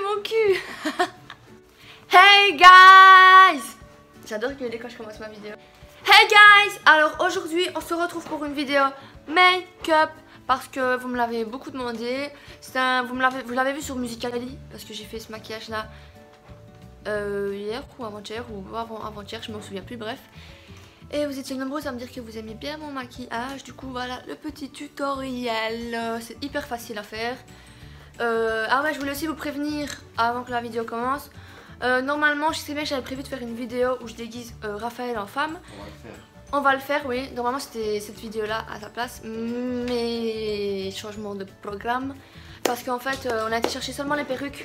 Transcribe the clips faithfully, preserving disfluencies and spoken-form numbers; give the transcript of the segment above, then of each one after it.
mon cul. Hey guys! J'adore gueuler quand je commence ma vidéo. Hey guys! Alors aujourd'hui on se retrouve pour une vidéo make-up parce que vous me l'avez beaucoup demandé. C'est un, vous me l'avez, vous l'avez vu sur Musical.ly parce que j'ai fait ce maquillage là euh, hier ou avant-hier ou avant, avant-hier, je me souviens plus, bref. Et vous étiez nombreux à me dire que vous aimiez bien mon maquillage. Du coup voilà le petit tutoriel. C'est hyper facile à faire. Euh, ah ouais, je voulais aussi vous prévenir avant que la vidéo commence. Euh, normalement, je sais bien que j'avais prévu de faire une vidéo où je déguise euh, Raphaël en femme. On va le faire. On va le faire, oui. Normalement, c'était cette vidéo-là à sa place. Mais changement de programme. Parce qu'en fait, euh, on a été chercher seulement les perruques.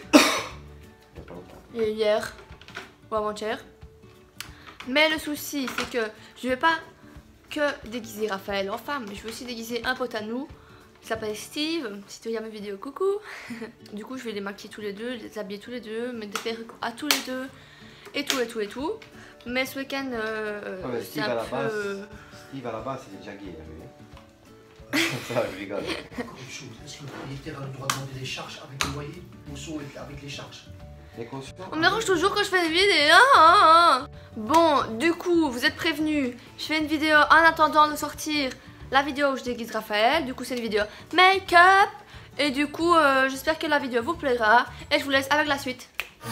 Hier ou avant-hier. Mais le souci, c'est que je vais pas que déguiser Raphaël en femme. Mais je vais aussi déguiser un pote à nous. Il s'appelle Steve, si tu regardes mes vidéos, coucou. Du coup je vais les maquiller tous les deux, les habiller tous les deux, mettre des perruques à tous les deux, et tout et tout et tout. Mais ce week-end, euh, ouais, c'est un à la peu... base, Steve à la base, il est déjà gay, ça, je rigole. Encore une chose, est-ce que le propriétaire a le droit de demander des charges avec le loyer ou sont avec les charges? On me dérange toujours quand je fais des vidéos. Bon, du coup, vous êtes prévenus, je fais une vidéo en attendant de sortir la vidéo où je déguise Raphaël. Du coup c'est une vidéo make-up. Et du coup euh, j'espère que la vidéo vous plaira. Et je vous laisse avec la suite.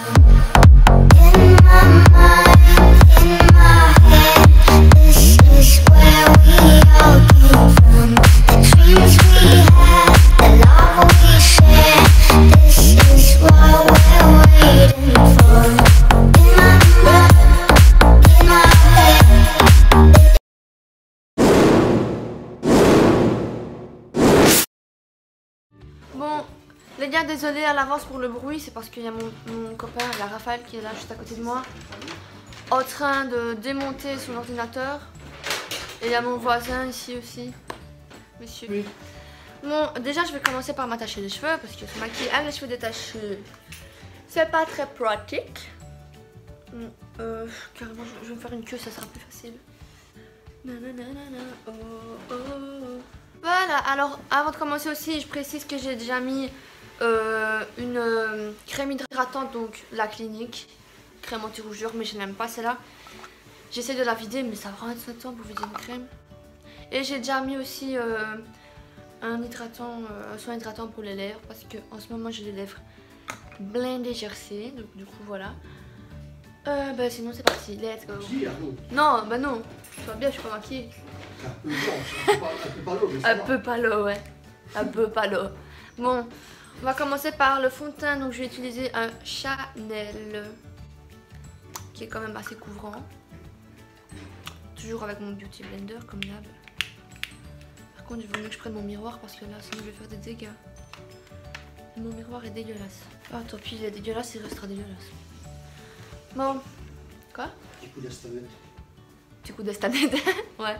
Bon, les gars, désolé à l'avance pour le bruit, c'est parce qu'il y a mon, mon copain, la Raphaël, qui est là juste à côté de moi, en train de démonter son ordinateur. Et il y a mon voisin ici aussi, monsieur. Oui. Bon, déjà, je vais commencer par m'attacher les cheveux, parce que se maquiller avec les cheveux détachés, c'est pas très pratique. Euh, carrément, je vais me faire une queue, ça sera plus facile. Nanana, oh, oh, oh. Voilà, alors avant de commencer aussi, je précise que j'ai déjà mis euh, une euh, crème hydratante, donc la Clinique, crème anti-rougeur, mais je n'aime pas celle-là. J'essaie de la vider, mais ça prend un temps pour vider une crème. Et j'ai déjà mis aussi euh, un hydratant, euh, un soin hydratant pour les lèvres, parce que en ce moment j'ai les lèvres blindées gercées, donc du coup voilà. Euh, bah sinon c'est parti, let's go. Non, bah non, tu vois bien, je suis pas maquillée. Un peu blanche, un peu palo, mais ça Un va. peu palo, ouais. Un peu palo. Bon, on va commencer par le fond de teint. Donc je vais utiliser un Chanel qui est quand même assez couvrant. Toujours avec mon Beauty Blender comme d'hab. Par contre, il vaut mieux que je prenne mon miroir parce que là, sinon je vais faire des dégâts. Mon miroir est dégueulasse. Ah, tant pis, il est dégueulasse, il restera dégueulasse. Bon, quoi? Petit coup d'estanette. Petit coup d'estanette, ouais.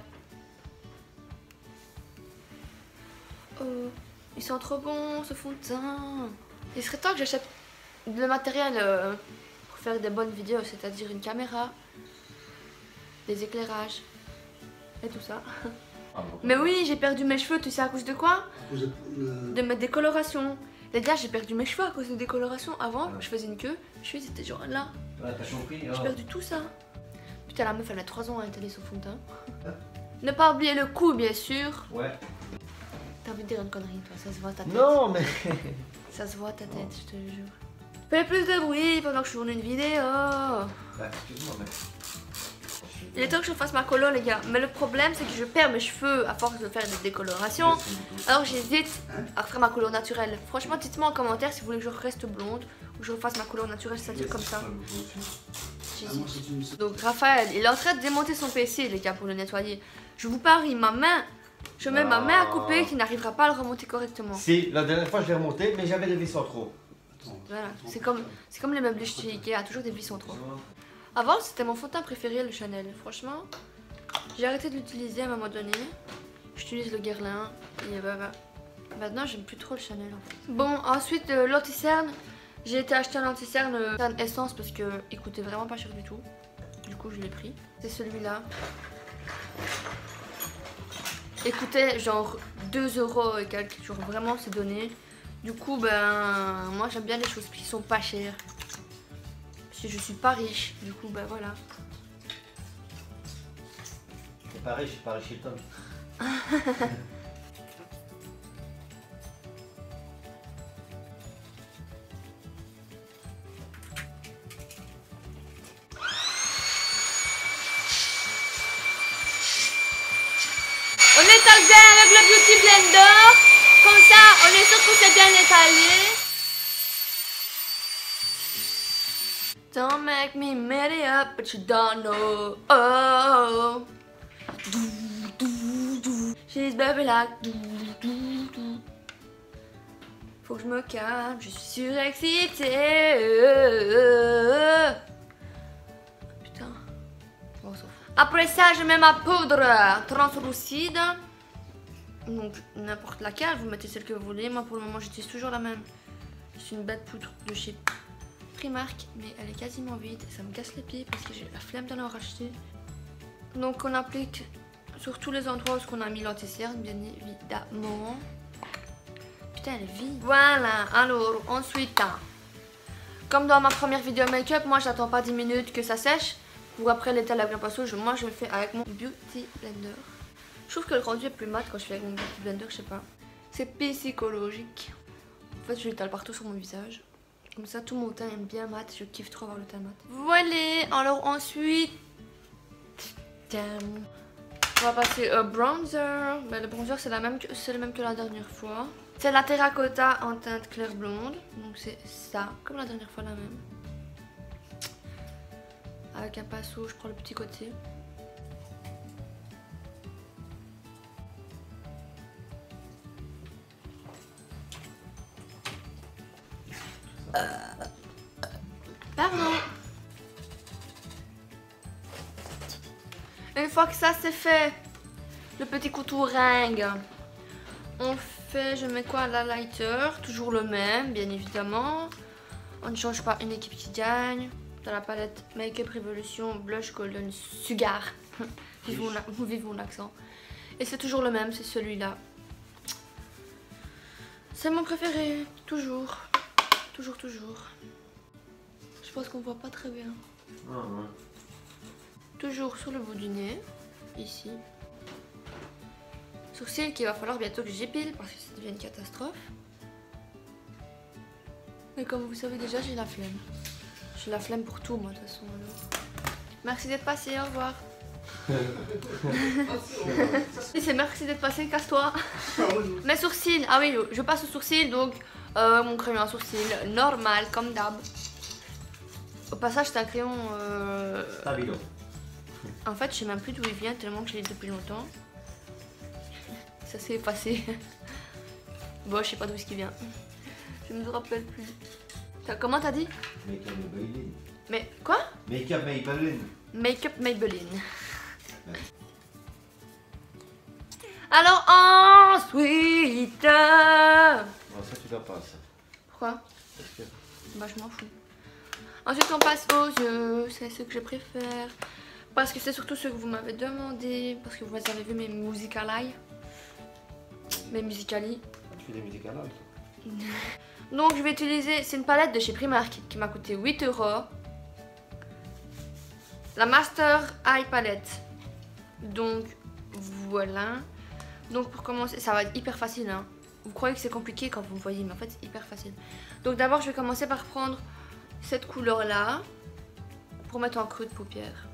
Oh, ils sont trop bons ce fond de teint. Il serait temps que j'achète le matériel euh, pour faire des bonnes vidéos, c'est-à-dire une caméra, des éclairages et tout ça. Ah bon. Mais oui, j'ai perdu mes cheveux, tu sais à cause de quoi? À cause de, le... de mes décolorations. Les gars, j'ai perdu mes cheveux à cause de décolorations. Avant, ouais. Je faisais une queue, mes cheveux étaient genre là. Ouais, t'as compris, j'ai oh. perdu tout ça. Putain, la meuf, elle a trois ans à étaler son fond de teint. Ne pas oublier le cou, bien sûr. Ouais. T'as envie de dire une connerie, toi, ça se voit ta tête. Non, mais... Ça se voit ta tête, je te jure. Fais plus de bruit pendant que je tourne une vidéo. Bah, excuse-moi, mais... Il est temps que je fasse ma colo, les gars. Mais le problème, c'est que je perds mes cheveux à force de faire des décolorations. Alors j'hésite à refaire ma couleur naturelle. Franchement, dites-moi en commentaire si vous voulez que je reste blonde ou que je refasse ma couleur naturelle, c'est-à-dire comme ça. J'hésite. Donc Raphaël, il est en train de démonter son P C, les gars, pour le nettoyer. Je vous parie, ma main... Je mets ma main à couper qui n'arrivera pas à le remonter correctement. Si, la dernière fois je l'ai remonté, mais j'avais des vis en trop. Voilà, c'est comme, comme les meubles chez Ikea, toujours des vis en trop. Avant, c'était mon fond de teint préféré, le Chanel. Franchement, j'ai arrêté de l'utiliser à un moment donné. J'utilise le Guerlain. Et bah, bah. Maintenant, j'aime plus trop le Chanel. En fait. Bon, ensuite, euh, l'anti-cerne. J'ai été acheter un anti-cerne euh, essence parce qu'il coûtait vraiment pas cher du tout. Du coup, je l'ai pris. C'est celui-là. Il coûtait genre deux euros et quelques. Genre vraiment, c'est donné. Du coup, ben, moi j'aime bien les choses qui sont pas chères. Parce que je suis pas riche, du coup, ben voilà. C'est pas riche, c'est pas riche Hilton. On étale bien avec le Beauty Blender. Comme ça, on est sûr que c'est bien étalé. Don't make me mess it up, but you don't know. Oh. Dou, dou, dou. She's baby like. Dou, dou, dou. Faut que je me calme, je suis surexcitée. Putain. Bon, on s'en fout. Après ça, je mets ma poudre translucide. Donc n'importe laquelle, vous mettez celle que vous voulez. Moi pour le moment j'utilise toujours la même. C'est une bête poudre de chez Primark, mais elle est quasiment vide. Ça me casse les pieds parce que j'ai la flemme d'en racheter. Donc on applique sur tous les endroits où on a mis l'anti-cerne, bien évidemment. Putain, elle est vide. Voilà, alors ensuite, comme dans ma première vidéo make-up, moi j'attends pas dix minutes que ça sèche. Pour après l'étaler avec un pinceau, je, moi je le fais avec mon Beauty Blender. Je trouve que le rendu est plus mat quand je fais avec mon Beauty Blender, je sais pas. C'est psychologique. En fait, je l'étale partout sur mon visage. Comme ça, tout mon teint est bien mat. Je kiffe trop avoir le teint mat. Voilà, alors ensuite... Damn. On va passer au bronzer. Ben, le bronzer, c'est le même que la dernière fois. C'est la terracotta en teinte claire blonde. Donc c'est ça, comme la dernière fois la même. Avec un pinceau, je prends le petit côté. Euh... Pardon. Une fois que ça c'est fait, le petit coutouringue, on fait, je mets quoi, la lighter, toujours le même, bien évidemment. On ne change pas une équipe qui gagne. Dans la palette Make-up Revolution Blush Golden Sugar. Vive mon, vive mon accent. Et c'est toujours le même, c'est celui-là. C'est mon préféré, toujours. Toujours, toujours. Je pense qu'on voit pas très bien. Ah, ouais. Toujours sur le bout du nez, ici. Sourcils qu'il va falloir bientôt que j'épile parce que ça devient une catastrophe. Mais comme vous savez déjà, j'ai la flemme. J'ai la flemme pour tout, moi, de toute façon. Alors. Merci d'être passé, au revoir. C'est merci d'être passé, casse-toi. Mes sourcils, ah oui, je passe aux sourcils, donc euh, mon crayon à sourcils normal, comme d'hab. Au passage, c'est un crayon. Euh... Stabilo. En fait, je sais même plus d'où il vient, tellement que je l'ai depuis longtemps. Ça s'est effacé. Bon, je sais pas d'où est-ce qu'il vient. Je me rappelle plus. Comment t'as dit? Make-up Maybelline. Mais quoi? Make-up Maybelline. Make-up Maybelline. Ouais. Alors ensuite... Oh, ça tu dois pas ça. Pourquoi? Parce que... Bah je m'en fous. Ensuite on passe aux yeux, c'est ce que je préfère. Parce que c'est surtout ce que vous m'avez demandé. Parce que vous avez vu mes musicali. Mes musicali. Tu fais des musicales là, toi? Donc je vais utiliser, c'est une palette de chez Primark qui m'a coûté huit euros. La Master Eye Palette. Donc voilà. Donc pour commencer, ça va être hyper facile hein. Vous croyez que c'est compliqué quand vous me voyez, mais en fait c'est hyper facile. Donc d'abord je vais commencer par prendre cette couleur là. Pour mettre en creux de paupière.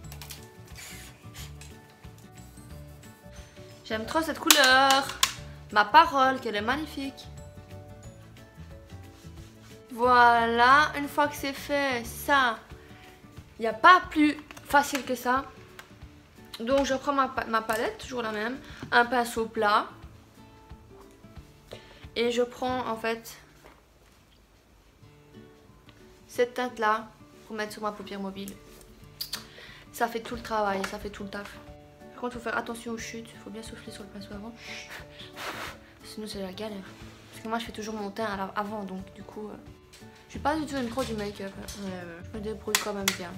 J'aime trop cette couleur. Ma parole, qu'elle est magnifique. Voilà, une fois que c'est fait, ça, il n'y a pas plus facile que ça. Donc je prends ma, ma palette, toujours la même, un pinceau plat. Et je prends en fait cette teinte là pour mettre sur ma paupière mobile. Ça fait tout le travail, ça fait tout le taf. Par contre, il faut faire attention aux chutes, il faut bien souffler sur le pinceau avant. Sinon c'est la galère. Parce que moi je fais toujours mon teint avant, donc du coup... Euh, je suis pas du tout une pro du make-up. Ouais, ouais. Je me débrouille quand même bien.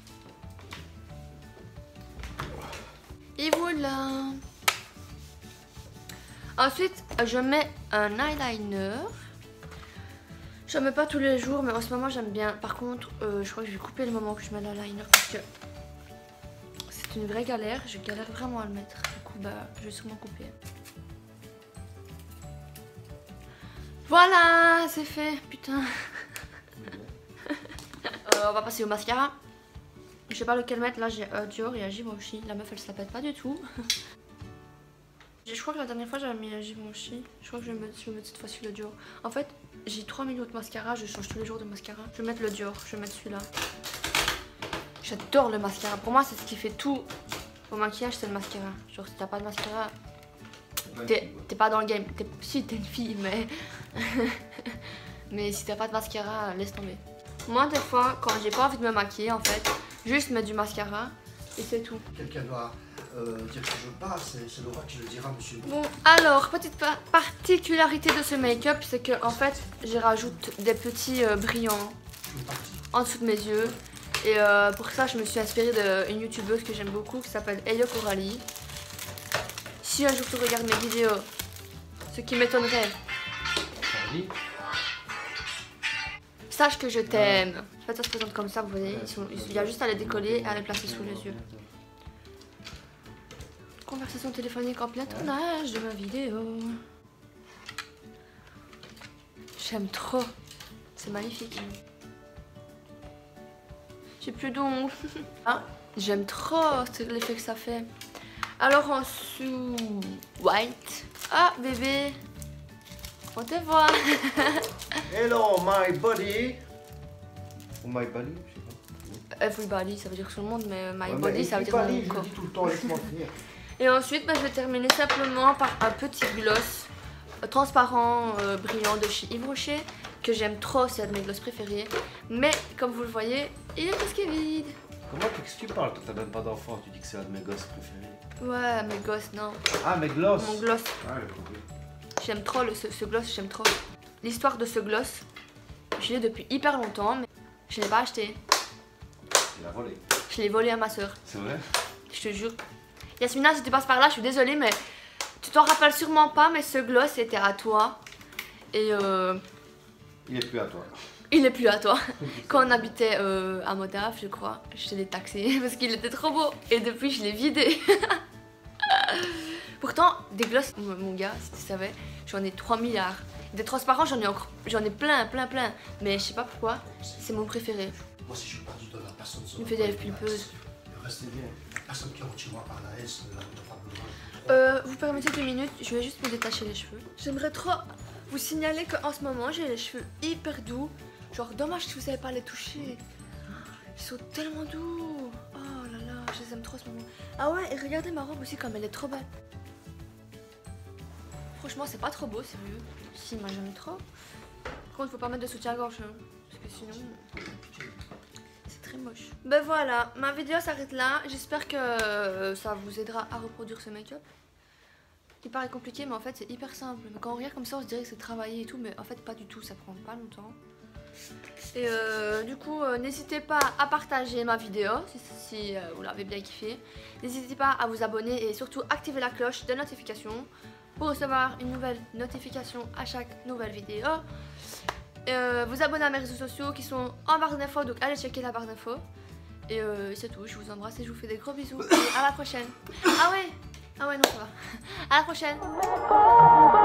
Et voilà. Ensuite, je mets un eyeliner. Je mets pas tous les jours, mais en ce moment j'aime bien. Par contre, euh, je crois que je vais couper le moment que je mets l'eyeliner parce que c'est une vraie galère. Je galère vraiment à le mettre. Du coup, bah, je vais sûrement couper. Voilà, c'est fait. Putain. euh, on va passer au mascara. Je sais pas lequel mettre. Là, j'ai euh, Dior et Givenchy. La meuf, elle se la pète pas du tout. Je crois que la dernière fois j'avais mis un Givenchy. Je crois que je vais mettre, je vais mettre cette fois-ci le Dior. En fait, j'ai trois millions de mascara. Je change tous les jours de mascara. Je vais mettre le Dior. Je vais mettre celui-là. J'adore le mascara. Pour moi, c'est ce qui fait tout au maquillage, c'est le mascara. Genre, si t'as pas de mascara, t'es pas dans le game. Es, si, t'es une fille, mais. Mais si t'as pas de mascara, laisse tomber. Moi, des fois, quand j'ai pas envie de me maquiller, en fait, juste mettre du mascara et c'est tout. Quelqu'un doit euh, dire que je passe, c'est Laura qui le dira, monsieur. Bon, alors, petite par particularité de ce make-up, c'est que en fait, j'y rajoute des petits euh, brillants en dessous de mes yeux. Et euh, pour ça, je me suis inspirée d'une youtubeuse que j'aime beaucoup qui s'appelle Elio Coralie. Si un jour tu regardes mes vidéos, ce qui m'étonnerait, sache que je t'aime. En fait, ça se présente comme ça, vous voyez. Ils sont, il y a juste à les décoller et à les placer sous les yeux. Conversation téléphonique en plein tournage de ma vidéo. J'aime trop. C'est magnifique. J'ai plus d'ongles. Ah, j'aime trop l'effet que ça fait. Alors en dessous, white. Ah, bébé. On te voit. Hello, my body. Ou my body, je sais pas. Everybody, ça veut dire tout le monde, mais my Ouais, body, mais ça veut dire everybody, mon corps. je dis tout le temps, laisse-moi finir. Et ensuite, bah, je vais terminer simplement par un petit gloss euh, transparent, euh, brillant de chez Yves Rocher, que j'aime trop, c'est un de mes gloss préférés. Mais comme vous le voyez, il est presque vide. Comment est-ce que tu parles? Toi, t'as même pas d'enfant, tu dis que c'est un de mes gosses préférés. Ouais, mes gosses, non. Ah, mes gloss. Mon gloss. Ah, j'ai compris. J'aime trop le, ce, ce gloss, j'aime trop. L'histoire de ce gloss, je l'ai depuis hyper longtemps, mais je l'ai pas acheté. Tu l'as volé. Je l'ai volé à ma soeur. C'est vrai? Je te jure. Yasmina, si tu passes par là, je suis désolée, mais tu t'en rappelles sûrement pas, mais ce gloss était à toi. Et euh... il est plus à toi. Il est plus à toi. Quand on habitait euh, à Modave, je crois, je te l'ai taxé parce qu'il était trop beau. Et depuis, je l'ai vidé. Pourtant, des gloss, mon gars, si tu savais, j'en ai trois milliards. Des transparents, j'en ai encore, j'en ai plein, plein, plein. Mais je sais pas pourquoi, c'est mon préféré. Moi, si je suis perdu dans la personne, Il me fait des lèvres pulpeuses. Restez bien. La personne qui rentre chez moi par la S, la Euh, vous permettez deux minutes, je vais juste me détacher les cheveux. J'aimerais trop vous signaler qu'en ce moment, j'ai les cheveux hyper doux. Genre, dommage que vous savez pas les toucher. Ils sont tellement doux. Oh là là, je les aime trop en ce moment. Ah ouais, et regardez ma robe aussi comme elle est trop belle. Franchement, c'est pas trop beau, sérieux. Si, moi j'aime trop. Par contre, faut pas mettre de soutien-gorge, hein, parce que sinon, c'est très moche. Ben voilà, ma vidéo s'arrête là. J'espère que ça vous aidera à reproduire ce make-up. Il paraît compliqué, mais en fait, c'est hyper simple. Quand on regarde comme ça, on se dirait que c'est travaillé et tout, mais en fait, pas du tout. Ça prend pas longtemps. Et euh, du coup, euh, n'hésitez pas à partager ma vidéo si, si euh, vous l'avez bien kiffé. N'hésitez pas à vous abonner et surtout activer la cloche de notification pour recevoir une nouvelle notification à chaque nouvelle vidéo. Euh, vous abonner à mes réseaux sociaux qui sont en barre d'infos, donc allez checker la barre d'infos. Et euh, c'est tout, je vous embrasse et je vous fais des gros bisous. Et à la prochaine. Ah ouais, ah ouais non ça va. À la prochaine.